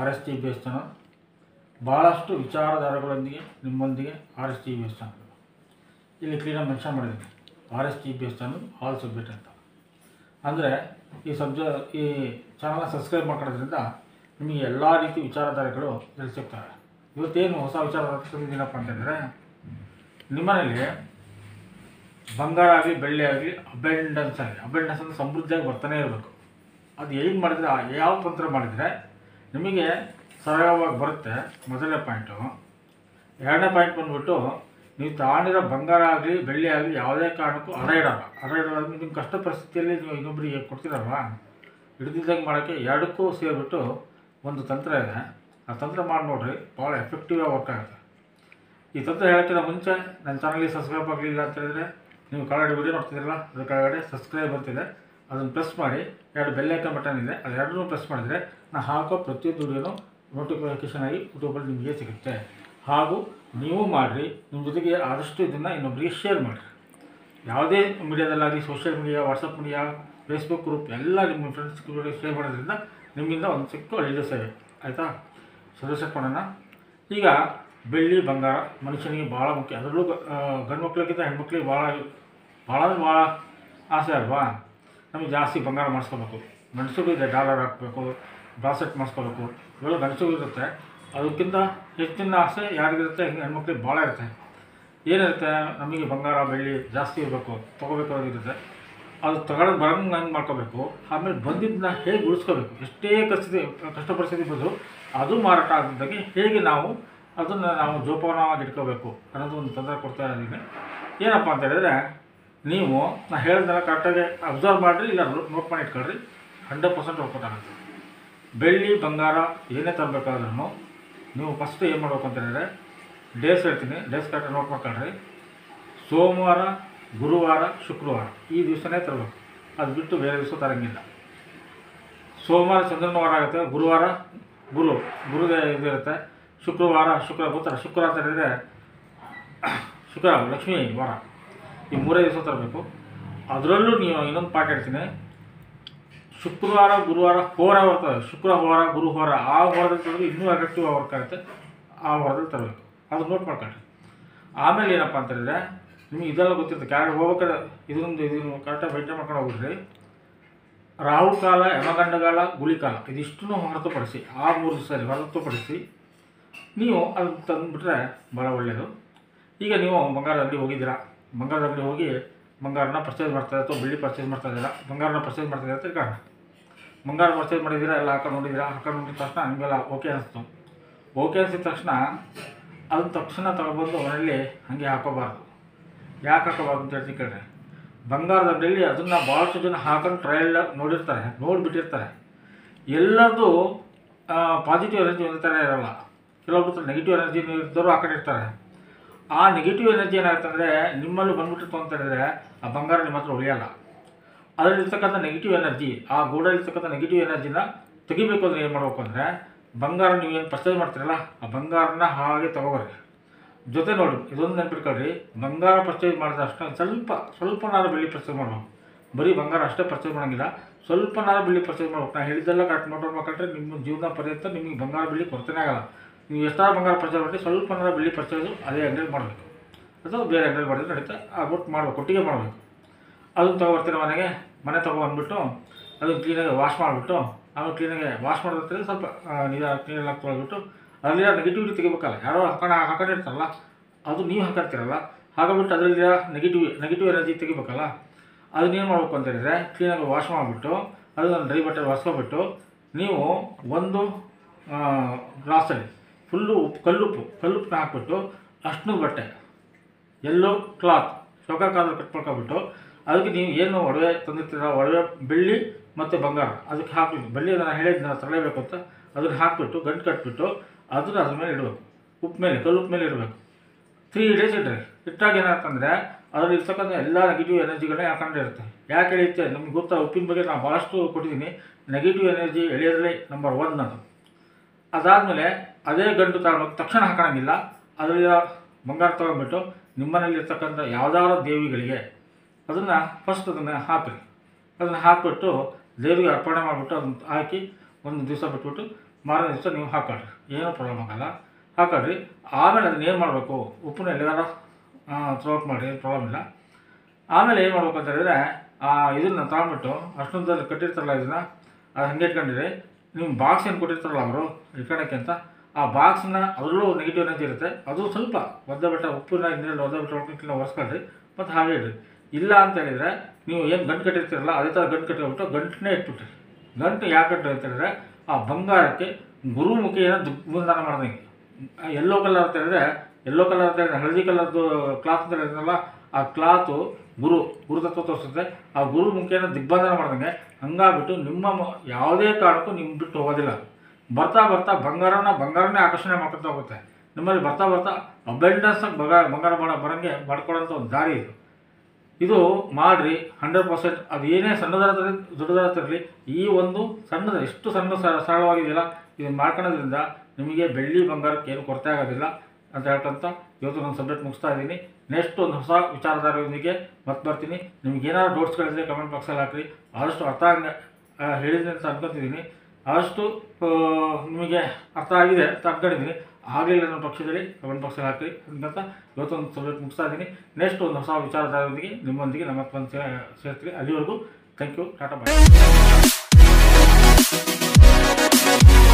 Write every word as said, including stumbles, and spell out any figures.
R S T B S channel. ಭಾಳಷ್ಟು ವಿಚಾರಧಾರೆಗಳೊಂದಿಗೆ ನಿಮ್ಮೊಂದಿಗೆ R S T B S channel. ಇಲ್ಲಿ ಕ್ಲೀನಾಗಿ ಮೆನ್ಷನ್ ಮಾಡಿದ್ದೀನಿ, R S T B S channel all subject ಅಂತ. ಅಂದರೆ ಈ ಸಬ್ಜ ಈ ಚಾನಲ್ನ ಸಬ್ಸ್ಕ್ರೈಬ್ ಮಾಡ್ಕೊಳ್ಳೋದ್ರಿಂದ ನಿಮಗೆ ಎಲ್ಲ ರೀತಿ ವಿಚಾರಧಾರೆಗಳು ಇಲ್ಲಿ ಸಿಗ್ತವೆ. ಇವತ್ತೇನು ಹೊಸ ವಿಚಾರಧಾರೆ ತಂದಿದ್ದೀನಪ್ಪ ಅಂತಂದರೆ, ನಿಮ್ಮನೇಲಿ ಬಂಗಾರ ಆಗಲಿ ಬೆಳ್ಳಿ ಆಗಲಿ ಅಬೆಂಡೆನ್ಸ್ ಆಗಲಿ, ಅಬೆಂಡೆನ್ಸ್ ಅಂದರೆ ಸಮೃದ್ಧಿಯಾಗಿ ಬರ್ತಾನೆ ಇರಬೇಕು. ಅದು ಏನು ಮಾಡಿದರೆ, ಯಾವ ತಂತ್ರ ಮಾಡಿದರೆ ನಿಮಗೆ ಸರಳವಾಗಿ ಬರುತ್ತೆ, ಮೊದಲನೇ ಪಾಯಿಂಟು. ಎರಡನೇ ಪಾಯಿಂಟ್ ಬಂದುಬಿಟ್ಟು, ನೀವು ತಾಣಿರೋ ಬಂಗಾರ ಆಗಲಿ ಬೆಳ್ಳಿ ಆಗಲಿ ಯಾವುದೇ ಕಾರಣಕ್ಕೂ ಅಡ ಇಡೋಲ್ಲ. ಅಡ ಇಡೋಲ್ಲ ನಿಮ್ಮ ಕಷ್ಟ ಪರಿಸ್ಥಿತಿಯಲ್ಲಿ ನೀವು ಇನ್ನೊಬ್ಬರಿಗೆ ಕೊಡ್ತೀರಲ್ವ, ಹಿಡಿದಿದ್ದಂಗೆ ಮಾಡೋಕ್ಕೆ ಎರಡಕ್ಕೂ ಸೇರಿಬಿಟ್ಟು ಒಂದು ತಂತ್ರ ಇದೆ. ಆ ತಂತ್ರ ಮಾಡಿ ನೋಡಿರಿ, ಭಾಳ ಎಫೆಕ್ಟಿವ್ ಆಗಿ ವರ್ಕ್ ಆಗುತ್ತೆ. ಈ ತಂತ್ರ ಹೇಳೋಕ್ಕಿಂತ ಮುಂಚೆ ನನ್ನ ಚಾನಲ್ಗೆ ಸಬ್ಸ್ಕ್ರೈಬ್ ಆಗಲಿಲ್ಲ ಅಂತ ಹೇಳಿದ್ರೆ, ನೀವು ಕೆಳಗಡೆ ವಿಡಿಯೋ ನೋಡ್ತಿದ್ದೀರಲ್ಲ, ಅದ್ರ ಕೆಳಗಡೆ ಸಬ್ಸ್ಕ್ರೈಬ್ ಬರ್ತಿದೆ, ಅದನ್ನು ಪ್ರೆಸ್ ಮಾಡಿ. ಎರಡು ಬೆಲ್ ಐಕಾನ್ ಬಟನ್ ಇದೆ, ಅದು ಎರಡನ್ನೂ ಪ್ರೆಸ್ ಮಾಡಿದರೆ ನಾನು ಹಾಕೋ ಪ್ರತಿಯೊಂದು ವಿಡಿಯೋನು ನೋಟಿಫಿಕೇಷನ್ ಆಗಿ ಯೂಟ್ಯೂಬಲ್ಲಿ ನಿಮಗೆ ಸಿಗುತ್ತೆ. ಹಾಗೂ ನೀವು ಮಾಡಿರಿ, ನಿಮ್ಮ ಜೊತೆಗೆ ಆದಷ್ಟು ಇದನ್ನು ಇನ್ನೊಬ್ಬರಿಗೆ ಶೇರ್ ಮಾಡಿರಿ. ಯಾವುದೇ ಮೀಡಿಯಾದಲ್ಲಾಗಲಿ, social media, WhatsApp media, Facebook group ಎಲ್ಲ ನಿಮ್ಮ ಫ್ರೆಂಡ್ಸ್ ಶೇರ್ ಮಾಡೋದ್ರಿಂದ ನಿಮ್ಮಿಂದ ಒಂದು ಸಿಕ್ಕು ಒಳ್ಳೆಯ ಸೇವೆ ಆಯಿತಾ. ಸದಸ್ಯ ಮಾಡೋಣ. ಈಗ ಬೆಳ್ಳಿ ಬಂಗಾರ ಮನುಷ್ಯನಿಗೆ ಭಾಳ ಮುಖ್ಯ. ಅದರಲ್ಲೂ ಗಂಡು ಮಕ್ಳಿಗಿಂತ ಹೆಣ್ಮಕ್ಳಿಗೆ ಭಾಳ ಭಾಳ ಅಂದರೆ ಭಾಳ ಆಸೆ ಅಲ್ವಾ. ನಮಗೆ ಜಾಸ್ತಿ ಬಂಗಾರ ಮಾಡಿಸ್ಕೋಬೇಕು. ಗಂಡಸಿಗೂ ಇದೆ, ಡಾಲರ್ ಹಾಕಬೇಕು, ಬ್ರಾಸೆಟ್ ಮಾಡಿಸ್ಕೋಬೇಕು, ಇವೆಲ್ಲ ಗಂಡಸಿಗೂ ಇರುತ್ತೆ. ಅದಕ್ಕಿಂತ ಹೆಚ್ಚಿನ ಆಸೆ ಯಾರಿಗಿರುತ್ತೆ, ಹೆಣ್ಮಕ್ಳಿಗೆ ಭಾಳ ಇರುತ್ತೆ. ಏನಿರುತ್ತೆ, ನಮಗೆ ಬಂಗಾರ ಬೆಳ್ಳಿ ಜಾಸ್ತಿ ಇರಬೇಕು, ತೊಗೋಬೇಕಾಗಿರುತ್ತೆ. ಅದು ತಗೊಳ್ಳೋದು ಬರಂಗೆ ಹಂಗೆ ಮಾಡ್ಕೋಬೇಕು. ಆಮೇಲೆ ಬಂದಿದ್ದನ್ನ ಹೇಗೆ ಉಳಿಸ್ಕೋಬೇಕು, ಎಷ್ಟೇ ಕಷ್ಟ ಕಷ್ಟ ಪರಿಸ್ಥಿತಿ ಬಂದರೂ ಅದು ಮಾರಾಟ ಆಗಿದ್ದಾಗೆ ಹೇಗೆ ನಾವು ಅದನ್ನು ನಾವು ಜೋಪಾನವಾಗಿ ಇಟ್ಕೋಬೇಕು ಅನ್ನೋದು ಒಂದು ತಂತ್ರ ಕೊಡ್ತಾ ಇದ್ದೀನಿ. ಏನಪ್ಪ ಅಂತ ಹೇಳಿದ್ರೆ, ನೀವು ನಾನು ಹೇಳಿದ್ನೆಲ್ಲ ಕರೆಕ್ಟಾಗಿ ಅಬ್ಸರ್ವ್ ಮಾಡಿರಿ, ಇಲ್ಲ ನೋಟ್ ಮಾಡಿ ಇಟ್ಕೊಳ್ರಿ, ಹಂಡ್ರೆಡ್ ಪರ್ಸೆಂಟ್ ವರ್ಕೌಟ್ ಆಗುತ್ತೆ. ಬೆಳ್ಳಿ ಬಂಗಾರ ಏನೇ ತರಬೇಕಾದ್ರೂ ನೀವು ಫಸ್ಟ್ ಏನು ಮಾಡ್ಬೇಕು ಅಂತ ಹೇಳಿದ್ರೆ, ಡೇಸ್ ಹೇಳ್ತೀನಿ, ಡೇಸ್ ಕರೆಕ್ಟಾಗಿ ನೋಟ್ ಮಾಡ್ಕೊಳ್ರಿ. ಸೋಮವಾರ, ಗುರುವಾರ, ಶುಕ್ರವಾರ ಈ ದಿವಸನೇ ತರಬೇಕು. ಅದು ಬಿಟ್ಟು ಬೇರೆ ದಿವಸ ತರಂಗಿಲ್ಲ. ಸೋಮವಾರ ಚಂದ್ರನ ವಾರ ಆಗುತ್ತೆ, ಗುರುವಾರ ಗುರು ಗುರುದೇ ಇದಿರುತ್ತೆ, ಶುಕ್ರವಾರ ಶುಕ್ರವಾರ ಗೊತ್ತಾರೆ. ಶುಕ್ರವಾರ ಅಂತ ಹೇಳಿದರೆ ಶುಕ್ರವಾರ ಲಕ್ಷ್ಮೀ ವಾರ. ಈ ಮೂರೇ ದಿವಸ ತರಬೇಕು. ಅದರಲ್ಲೂ ನೀವು ಇನ್ನೊಂದು ಪಾಠ ಹೇಳ್ತೀನಿ, ಶುಕ್ರವಾರ ಗುರುವಾರ ಹೋರ ಬರ್ತದೆ, ಶುಕ್ರ ಹೋರ ಗುರು ಹೋರ, ಆ ಹೋರದಲ್ಲಿ ತರೋದು ಇನ್ನೂ ಎಫೆಕ್ಟಿವ್ ವರ್ಕ್ ಆಗುತ್ತೆ. ಆ ಹೋರದಲ್ಲಿ ತರಬೇಕು. ಅದು ನೋಟ್ ಮಾಡ್ಕೊಳ್ಳಿ. ಆಮೇಲೆ ಏನಪ್ಪ ಅಂತ ಹೇಳಿದ್ರೆ, ನಿಮಗೆ ಇದೆಲ್ಲ ಗೊತ್ತಿರುತ್ತೆ, ಕ್ಯಾರೆಟ್ ಹೋಗ್ಬೇಕಾದ್ರೆ ಇದೊಂದು ಇದನ್ನು ಕರೆಕ್ಟಾಗಿ ಮೇಂಟೈನ್ ಮಾಡ್ಕೊಂಡು ಹೋಗಿದ್ರಿ. ರಾಹು ಕಾಲ, ಯಮಗಂಡಗಾಲ, ಗುಳಿಕಾಲ ಇದಿಷ್ಟನ್ನು ಹೊರತುಪಡಿಸಿ, ಆ ಮೂರು ದಿವಸ ಹೊರತುಪಡಿಸಿ ನೀವು ಅದು ತಂದುಬಿಟ್ರೆ ಭಾಳ ಒಳ್ಳೆಯದು. ಈಗ ನೀವು ಬಂಗಾರದ ಅಂಗಡಿ ಹೋಗಿದ್ದೀರಾ, ಬಂಗಾರದ ಅಂಗಡಿ ಹೋಗಿ ಬಂಗಾರನ ಪರ್ಚೇಸ್ ಮಾಡ್ತಾಯಿದ್ದೀರಾ ಅಥವಾ ಬೆಳ್ಳಿ ಪರ್ಚೇಸ್ ಮಾಡ್ತಾಯಿದ್ದೀರಾ, ಬಂಗಾರನ ಪರ್ಚೇಸ್ ಮಾಡ್ತಾಯಿದ್ದೀರಾ ಅಂತ ಕಾರಣ. ಬಂಗಾರ ಪರ್ಚೇಸ್ ಮಾಡಿದ್ದೀರಾ, ಎಲ್ಲ ಹಾಕೊಂಡು ನೋಡಿದ್ದೀರಾ. ಹಾಕೊಂಡು ನೋಡಿದ ತಕ್ಷಣ ನಿಮಗೆಲ್ಲ ಓಕೆ ಅನಿಸ್ತು. ಓಕೆ ಅನಿಸಿದ ತಕ್ಷಣ ಅದನ್ನ ತಕ್ಷಣ ತಗೊಬಂದು ಮನೆಯಲ್ಲಿ ಹಾಗೆ ಹಾಕೋಬಾರ್ದು. ಯಾಕೆ ಹಾಕೋಬಾರ್ದು ಅಂತ ಹೇಳ್ತೀನಿ ಕೇಳಿದ್ರೆ, ಬಂಗಾರದ ಅಂಗಡಿಯಲ್ಲಿ ಅದನ್ನು ಭಾಳಷ್ಟು ಜನ ಹಾಕೊಂಡು ಟ್ರಯಲ್ ನೋಡಿರ್ತಾರೆ, ನೋಡಿಬಿಟ್ಟಿರ್ತಾರೆ. ಎಲ್ಲದೂ ಪಾಸಿಟಿವ್ ಎನರ್ಜಿ ಒಂದೇ ಥರ ಇರೋಲ್ಲ. ಕೆಲವೊಬ್ಬರು ನೆಗೆಟಿವ್ ಎನರ್ಜಿ ಇದ್ದವರು ಹಾಕೊಂಡಿರ್ತಾರೆ. ಆ ನೆಗೆಟಿವ್ ಎನರ್ಜಿ ಏನಾಗುತ್ತೆ ಅಂದರೆ, ನಿಮ್ಮಲ್ಲೂ ಬಂದ್ಬಿಟ್ಟಿತ್ತು ಅಂತ ಹೇಳಿದ್ರೆ ಆ ಬಂಗಾರ ನಿಮ್ಮ ಹತ್ರ ಉಳಿಯೋಲ್ಲ. ಅದರಲ್ಲಿರ್ತಕ್ಕಂಥ ನೆಗೆಟಿವ್ ಎನರ್ಜಿ, ಆ ಗೋಡಲ್ಲಿರ್ತಕ್ಕಂಥ ನೆಗೆಟಿವ್ ಎನರ್ಜಿನ ತೆಗಿಬೇಕು ಅಂದರೆ ಏನು ಮಾಡಬೇಕು ಅಂದರೆ, ಬಂಗಾರ ನೀವು ಏನು ಪರ್ಚೇಸ್ ಮಾಡ್ತೀರಲ್ಲ, ಆ ಬಂಗಾರನ ಹಾಗೆ ತೊಗೊಬರ್ರಿ. ಜೊತೆ ನೋಡಿ, ಇದೊಂದು ನೆನಪಿಟ್ಕೊಳ್ರಿ, ಬಂಗಾರ ಪರ್ಚೇಸ್ ಮಾಡಿದ ಅಷ್ಟೇ ಸ್ವಲ್ಪ ಸ್ವಲ್ಪನಾರು ಬೆಳ್ಳಿ ಪರ್ಚೇಸ್ ಮಾಡಬೇಕು. ಬರೀ ಬಂಗಾರ ಅಷ್ಟೇ ಪರ್ಚೇಸ್ ಮಾಡೋಂಗಿಲ್ಲ, ಸ್ವಲ್ಪನಾರು ಬೆಳ್ಳಿ ಪರ್ಚೇಸ್ ಮಾಡ್ಬೇಕು. ನಾನು ಹೇಳಿದ್ದೆಲ್ಲ ಕರೆಕ್ಟ್ ನೋಟ್ ಮಾಡ್ಕೊಂಡ್ರೆ ನಿಮ್ಮ ಜೀವನ ಪರ್ಯಂತ ನಿಮಗೆ ಬಂಗಾರ ಬೆಳ್ಳಿ ಕೊಡ್ತಾನೆ ಆಗಲ್ಲ. ನೀವು ಎಷ್ಟಾರು ಬಂಗಾರ ಪರ್ಚೇಸ್ ಮಾಡಿ ಸ್ವಲ್ಪನಾರು ಬೆಳ್ಳಿ ಪರ್ಚೇಸು ಅದೇ ಅಂಗಡಿಯಲ್ಲಿ ಮಾಡಬೇಕು, ಅಥವಾ ಬೇರೆ ಅಂಗಡಿಯಲ್ಲಿ ಮಾಡಿದ್ರೆ ನಡೀತಾ ಆಗ್ಬಿಟ್ಟು ಮಾಡಬೇಕು, ಒಟ್ಟಿಗೆ ಮಾಡಬೇಕು. ಅದನ್ನು ತೊಗೊಬರ್ತೀನಿ ಮನೆಗೆ. ಮನೆ ತೊಗೊಬಂದ್ಬಿಟ್ಟು ಅದನ್ನು ಕ್ಲೀನಾಗಿ ವಾಶ್ ಮಾಡಿಬಿಟ್ಟು, ಆಮೇಲೆ ಕ್ಲೀನಾಗಿ ವಾಶ್ ಮಾಡಿದ್ರೆ ಸ್ವಲ್ಪ ನೀರು ಕ್ಲೀನೆಲ್ಲ ತೊಳೆದ್ಬಿಟ್ಟು ಅದರಲ್ಲಿರೋ ನೆಗೆಟಿವಿಟಿ ತೆಗಿಬೇಕಲ್ಲ. ಯಾರೋ ಹಾಕೊಂಡು ಹಾಕೊಂಡಿರ್ತಾರಲ್ಲ, ಅದು ನೀವು ಹಾಕೊಂಡಿರ್ತೀರಲ್ಲ, ಹಾಗಾಗ್ಬಿಟ್ಟು ಅದರಲ್ಲಿರೋ ನೆಗೆಟಿವ್ ನೆಗೆಟಿವ್ ಎನರ್ಜಿ ತೆಗಿಬೇಕಲ್ಲ. ಅದನ್ನೇನು ಮಾಡಬೇಕು ಅಂತ ಹೇಳಿದರೆ, ಕ್ಲೀನಾಗಿ ವಾಶ್ ಮಾಡಿಬಿಟ್ಟು ಅದನ್ನು ಡ್ರೈ ಬಟ್ಟೆ ಒರೆಸ್ಕೊಬಿಟ್ಟು, ನೀವು ಒಂದು ಗ್ಲಾಸಲ್ಲಿ ಫುಲ್ಲು ಉಪ್ಪು ಕಲ್ಲುಪ್ಪು ಕಲ್ಲುಪ್ಪನ್ನ ಹಾಕ್ಬಿಟ್ಟು, ಅಷ್ಟನ್ನೂ ಬಟ್ಟೆ ಎಲ್ಲೋ ಕ್ಲಾತ್ ಶೋಕಾ ಕಾಲದಲ್ಲಿ ಕಟ್ಕೊಳ್ಕೊಬಿಟ್ಟು, ಅದಕ್ಕೆ ನೀವು ಏನು ಒಡವೆ ತಂದಿರ್ತೀರ, ಒಡವೆ ಬೆಳ್ಳಿ ಮತ್ತು ಬಂಗಾರ ಅದಕ್ಕೆ ಹಾಕಬೇಕು. ಬೆಳ್ಳಿ ನಾನು ಹೇಳಿದ್ನ ತರಲೇಬೇಕು ಅಂತ ಅದನ್ನು ಹಾಕಿಬಿಟ್ಟು ಗಂಟು ಕಟ್ಬಿಟ್ಟು ಅದನ್ನು ಅದ್ರ ಮೇಲೆ ಇಡಬೇಕು. ಉಪ್ಪು ಮೇಲೆ, ಕಲ್ಲುಪ್ಪು ಮೇಲೆ ಇಡಬೇಕು. ತ್ರೀ ಡೇಸ್ ಇಡ್ರಿ. ಇಟ್ಟಾಗ ಏನಾಗ್ತಂದರೆ ಅದರಲ್ಲಿ ಇರ್ತಕ್ಕಂಥ ಎಲ್ಲ ನೆಗೆಟಿವ್ ಎನರ್ಜಿಗಳನ್ನೇ ಹಾಕೊಂಡೇ ಇರುತ್ತೆ. ಯಾಕೆ ಎಳೆಯುತ್ತೆ ನಮ್ಗೆ ಗೊತ್ತಾ, ಉಪ್ಪಿನ ಬಗ್ಗೆ ನಾನು ಭಾಳಷ್ಟು ಕೊಟ್ಟಿದ್ದೀನಿ. ನೆಗೆಟಿವ್ ಎನರ್ಜಿ ಎಳೆಯೋದ್ರಲ್ಲಿ ನಂಬರ್ ಒನ್ ಅದು. ಅದಾದಮೇಲೆ ಅದೇ ಗಂಟು ತಗೊಂಡು ತಕ್ಷಣ ಹಾಕೋಂಗಿಲ್ಲ. ಅದರಲ್ಲಿ ಬಂಗಾರ ತೊಗೊಂಡ್ಬಿಟ್ಟು ನಿಮ್ಮನೇಲಿ ಇರ್ತಕ್ಕಂಥ ಯಾವುದಾದ್ರು ದೇವಿಗಳಿಗೆ ಅದನ್ನು ಫಸ್ಟ್ ಅದನ್ನು ಹಾಕಿರಿ. ಅದನ್ನು ಹಾಕಿಬಿಟ್ಟು ದೇವರಿಗೆ ಅರ್ಪಣೆ ಮಾಡಿಬಿಟ್ಟು ಅದನ್ನು ಹಾಕಿ ಒಂದು ದಿವಸ ಬಿಟ್ಬಿಟ್ಟು ಮಾರನೇ ದಿವಸ ನೀವು ಹಾಕೊಳ್ರಿ, ಏನೂ ಪ್ರಾಬ್ಲಮ್ ಆಗಲ್ಲ, ಹಾಕೊಳ್ರಿ. ಆಮೇಲೆ ಅದನ್ನ ಏನು ಮಾಡಬೇಕು, ಉಪ್ಪನ್ನ ಎಲ್ಲಿಗಾರ ಥ್ರೋಟ್ ಮಾಡಿ, ಏನು ಪ್ರಾಬ್ಲಮ್ ಇಲ್ಲ. ಆಮೇಲೆ ಏನು ಮಾಡ್ಬೇಕು ಅಂತ ಹೇಳಿದ್ರೆ, ಆ ಇದನ್ನು ತಗೊಂಡ್ಬಿಟ್ಟು ಅಷ್ಟೊಂದಲ್ಲಿ ಕಟ್ಟಿರ್ತಾರಲ್ಲ ಇದನ್ನು, ಅದು ಹಂಗೆ ಇಟ್ಕೊಂಡಿರಿ. ನಿಮ್ಮ ಬಾಕ್ಸ್ ಏನು ಕೊಟ್ಟಿರ್ತಾರಲ್ಲ ಅವರು ಇಟ್ಕೊಳಕ್ಕೆ ಅಂತ, ಆ ಬಾಕ್ಸನ್ನ ಅದರಲ್ಲೂ ನೆಗೆಟಿವ್ ಎನರ್ಜಿ ಇರುತ್ತೆ, ಅದು ಸ್ವಲ್ಪ ಒದ್ದ ಬೆಟ್ಟ ಉಪ್ಪನ್ನ ಇನ್ನೆರಡು ಒದ್ದ ಬೆಟ್ಟ ಹೊಡ್ಕೊಂಡು ಒರೆಸ್ಕೊಳ್ರಿ ಮತ್ತು ಹಾಗೆ ಇಡ್ರಿ. ಇಲ್ಲ ಅಂತ ಹೇಳಿದರೆ ನೀವು ಏನು ಗಂಟು ಕಟ್ಟಿರ್ತೀರಲ್ಲ ಅದೇ ಥರ ಗಂಟು ಕಟ್ಕೊಬಿಟ್ಟು ಗಂಟನ್ನೇ ಇಟ್ಬಿಟ್ರಿ. ಗಂಟು ಯಾಕೆ ಕಟ್ಟಿ ಅಂತ ಹೇಳಿದ್ರೆ ಆ ಬಂಗಾರಕ್ಕೆ ಗುರುಮುಖಿಯನ್ನು ದಿಗ್ಬಂಧನ ಮಾಡ್ದಂಗೆ. ಯೆಲ್ಲೋ ಕಲರ್ ಅಂತ ಹೇಳಿದ್ರೆ ಯೆಲ್ಲೋ ಕಲರ್ ಅಂತ ಹೇಳಿದ್ರೆ ಹಳದಿ ಕಲರ್ದು ಕ್ಲಾತ್ ಅಂತ ಹೇಳಿದ್ರಲ್ಲ, ಆ ಕ್ಲಾತು ಗುರು ಗುರುತತ್ವ ತೋರಿಸುತ್ತೆ. ಆ ಗುರುಮುಖಿಯನ್ನು ದಿಗ್ಬಂಧನ ಮಾಡ್ದಂಗೆ ಹಂಗಾಗ್ಬಿಟ್ಟು ನಿಮ್ಮ ಯಾವುದೇ ಕಾರಣಕ್ಕೂ ನಿಮ್ಮ ಬಿಟ್ಟು ಹೋಗೋದಿಲ್ಲ. ಬರ್ತಾ ಬರ್ತಾ ಬಂಗಾರನ ಬಂಗಾರನೇ ಆಕರ್ಷಣೆ ಮಾಡ್ಕೊತ ಹೋಗುತ್ತೆ. ನಿಮ್ಮಲ್ಲಿ ಬರ್ತಾ ಬರ್ತಾ ಅಬೆಂಡೆನ್ಸ್ ಬಂಗಾರ ಬಂಗಾರ ಮಾಡ ಬರೋಂಗೆ ಮಾಡ್ಕೊಳ್ಳೋಂಥ ಒಂದು ದಾರಿ ಇದು. ಇದು ಮಾಡಿರಿ ಹಂಡ್ರೆಡ್ ಪರ್ಸೆಂಟ್. ಅದು ಏನೇ ಸಣ್ಣದಾಗಿರಲಿ ದೊಡ್ಡದಾಗಿರಲಿ, ಈ ಒಂದು ಸಣ್ಣದ ಎಷ್ಟು ಸಣ್ಣ ಸರಳವಾಗಿದೆಯಲ್ಲ, ಇದನ್ನು ಮಾಡ್ಕೊಳ್ಳೋದ್ರಿಂದ ನಿಮಗೆ ಬೆಳ್ಳಿ ಬಂಗಾರಕ್ಕೆ ಏನು ಕೊರತೆ ಆಗೋದಿಲ್ಲ ಅಂತ ಹೇಳ್ಕೊಂತ ಇವತ್ತು ನಾನು ಸಬ್ಜೆಕ್ಟ್ ಮುಗಿಸ್ತಾ ಇದ್ದೀನಿ. ನೆಕ್ಸ್ಟ್ ಒಂದು ಹೊಸ ವಿಚಾರಧಾರೆಯೊಂದಿಗೆ ಮತ್ತೆ ಬರ್ತೀನಿ. ನಿಮ್ಗೆ ಏನಾದ್ರು ಡೌಟ್ಸ್ಗಳಿದ್ರೆ ಕಮೆಂಟ್ ಬಾಕ್ಸಲ್ಲಿ ಹಾಕಿರಿ. ಆದಷ್ಟು ಅರ್ಥ ಆಗ ಹೇಳಿದ್ದೀನಿ ಅಂತ ಅನ್ಕೊತಿದ್ದೀನಿ. ಆದಷ್ಟು ನಿಮಗೆ ಅರ್ಥ ಆಗಿದೆ ಅಂತ ಅನ್ಕೊಂಡಿದ್ದೀನಿ. ಆಗಲಿಲ್ಲ ನನ್ನ ಪಕ್ಷದಲ್ಲಿ ಕಮೆಂಟ್ ಬಾಕ್ಸಲ್ಲಿ ಹಾಕಿ ಅಂತ ಇವತ್ತೊಂದು ಸಬ್ಜೆಕ್ಟ್ ಮುಗಿಸ್ತಾ ಇದ್ದೀನಿ. ನೆಕ್ಸ್ಟ್ ಒಂದು ಹೊಸ ವಿಚಾರಧಾರೆಯೊಂದಿಗೆ ನಿಮ್ಮೊಂದಿಗೆ ನಮ್ಮ ಬಂದು ಸೇರ್ತೀನಿ. ಅಲ್ಲಿವರೆಗೂ ಥ್ಯಾಂಕ್ ಯು, ಟಾಟಾ ಬಾಯ್.